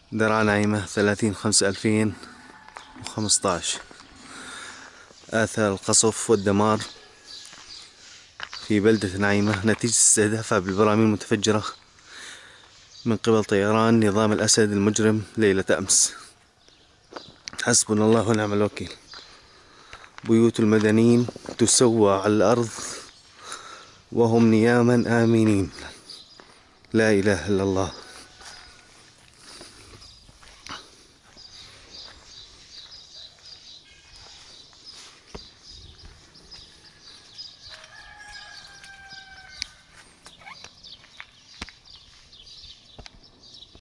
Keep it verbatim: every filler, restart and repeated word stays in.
درعا نايمة ثلاثين خمسة ألفين وخمسطعش. آثار القصف والدمار في بلدة نعيمة نتيجة استهدافها بالبراميل المتفجرة من قبل طيران نظام الأسد المجرم ليلة أمس. حسبنا الله ونعم الوكيل. بيوت المدنيين تسوى على الأرض وهم نياما آمنين. لا إله إلا الله.